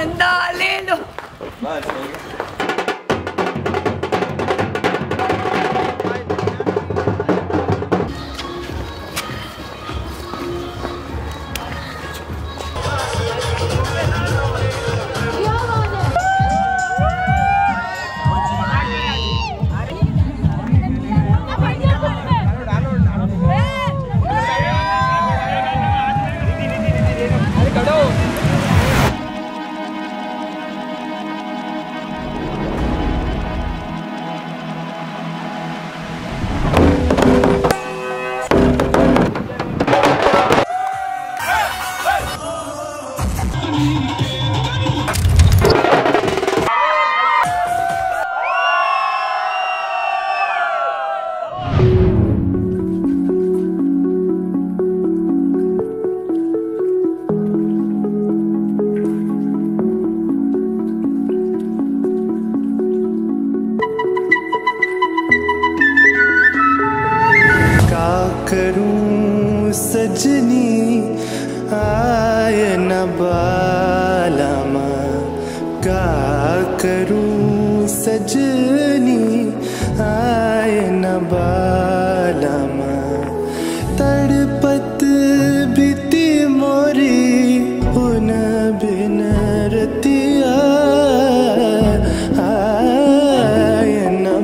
बंदा ले लो। करूं सजनी आय न बालामा, का करूं सजनी आय न बालामा, तड़पत बीती मोरी उन बिन रतिया आय न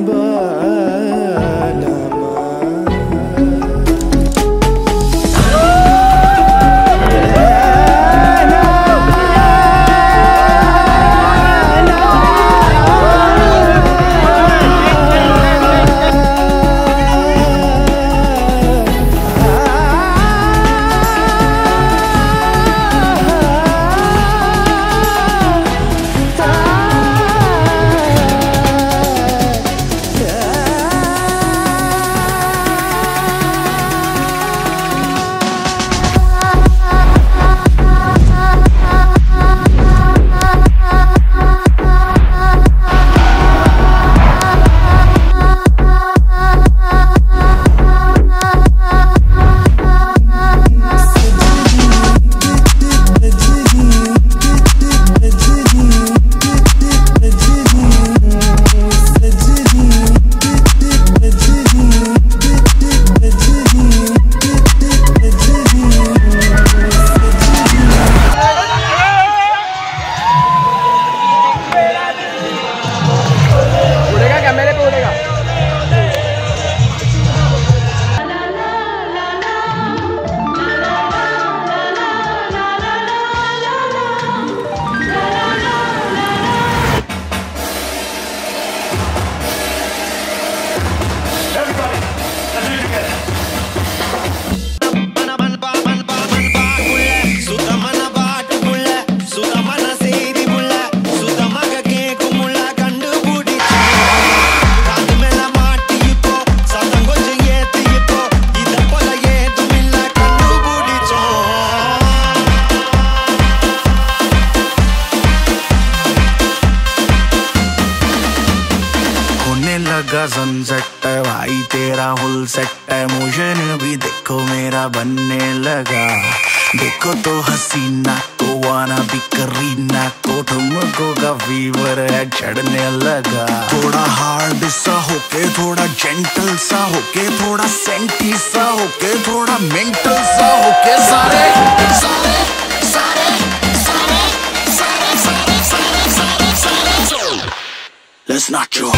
लगा सनसेट है भाई तेरा हुल सेट है, मोशन भी देखो मेरा बनने लगा। देखो तो हसीना को वाना भी करीना को, तुमको का फीवर है चढ़ने लगा। थोड़ा हार्ड सा होके थोड़ा जेंटल सा होके, थोड़ा सेंटी सा होके थोड़ा मेंटल सा होके, सारे सारे सारे सारे सारे सारे सारे सारे सारे Let's not joke.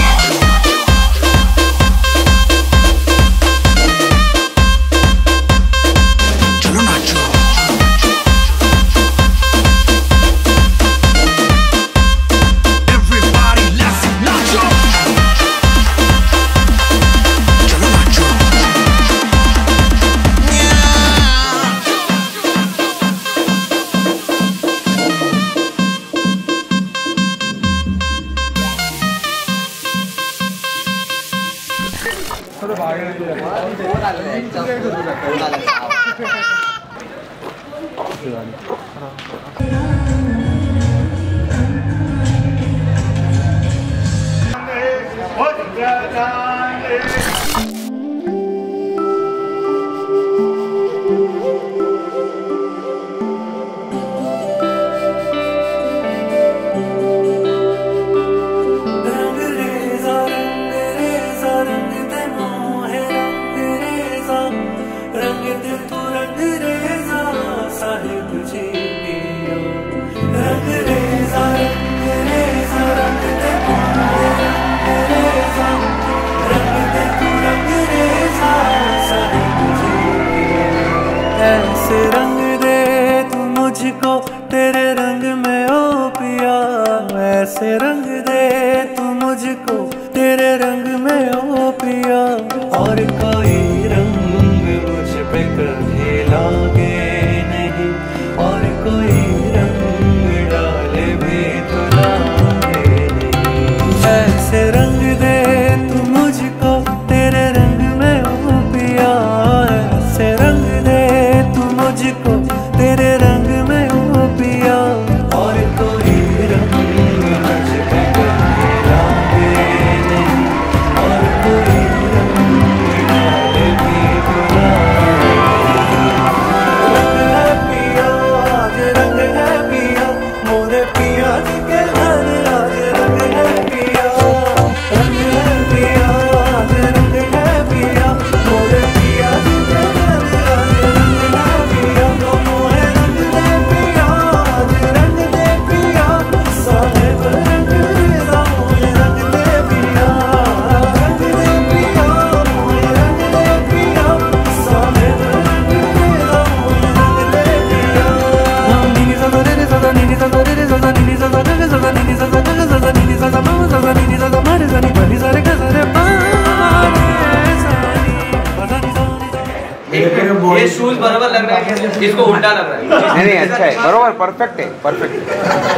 ऐसे रंग दे तू मुझको तेरे रंग में ओ पिया, और कोई रंग मुझ पे कभी लागे नहीं, और कोई रंग डाले भी तो लागे नहीं। ऐसे रंग दे तू मुझको तेरे रंग में ओ पिया, ऐसे रंग दे तू मुझको तेरे रंग में ओ पिया, और कोई रंग मुझ पे कभी लागे नहीं, और कोई रंग डाले भी तो लागे नहीं। रंग है पिया आज रंग है पिया, मोरे पिया जी के घर आज रंग है पिया, रंग है पिया आज रंग है पिया, मोरे पिया जी के घर आज रंग है पिया। तो मोहे रंग दे पिया आज रंग दे पिया, साहेब रंग रेजा मोहे रंग दे पिया, रंग दे पिया मोहे रंग दे पिया, साहेब रंग रेजा मोहे रंग दे पिया। नीनी सा रे रे सा नीनी सा रे रे सा नीनी सा रे रे सा नीनी सा रे रे सा नीनी सा मा सा नीनी सा मा रे सा नी नी सा रे गा सा रे पा रे सा नी पा सा नी। ये शूज बराबर लग रहा है, इसको उल्टा लग रहा है। नहीं नहीं अच्छा है, बरोबर परफेक्ट है, परफेक्ट।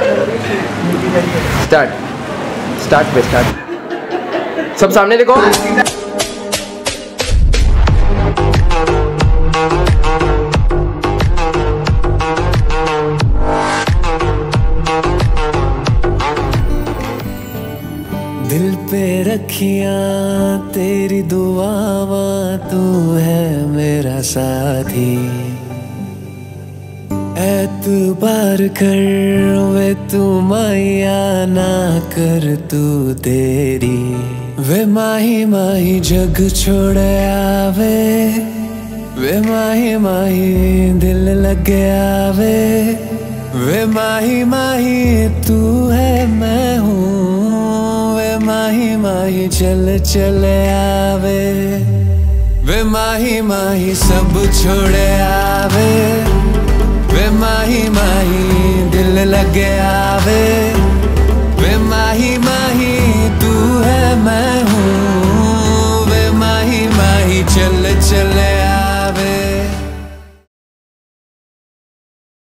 स्टार्ट पे स्टार्ट। सब सामने देखो। दिल पे रखियां तेरी दुआवा, तू है मेरा साथी, एतबार कर वे तू माया ना कर तू तेरी, वे माही माही जग छोड़ आवे, वे माही माही दिल लग आवे, वे माही माही तू है मैं हूँ, वे माही माही चल चल आवे, वे माही माही सब छोड़ आवे, वे माही माही